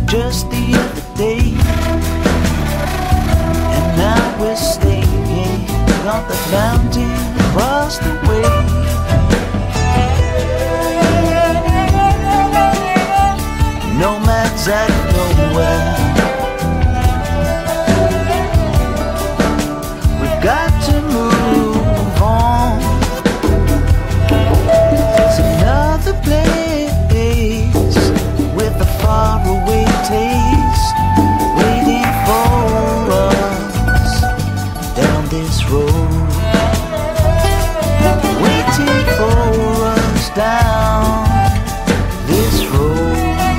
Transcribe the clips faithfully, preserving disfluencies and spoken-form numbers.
just the other day, and now we're staying on the mountain across the way. Nomads out of nowhere, we've got to move on. It's another place with a faraway taste waiting for us down this road, waiting for us down this road.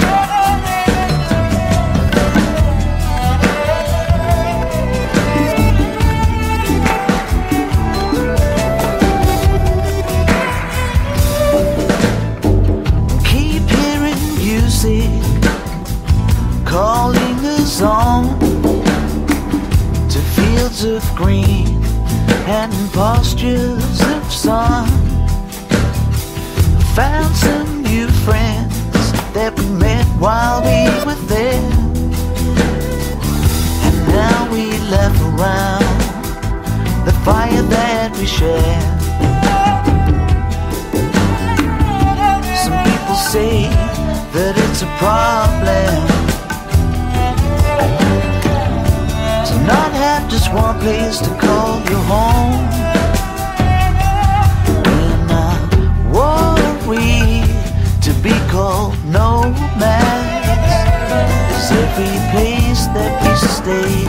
Calling us on to fields of green and pastures of sun. Found some new friends that we met while we were there, and now we laugh around the fire that we share. Some people say that it's a problem to not have just one place to call your home. And I worry to be called nomads, 'cause every place that we stay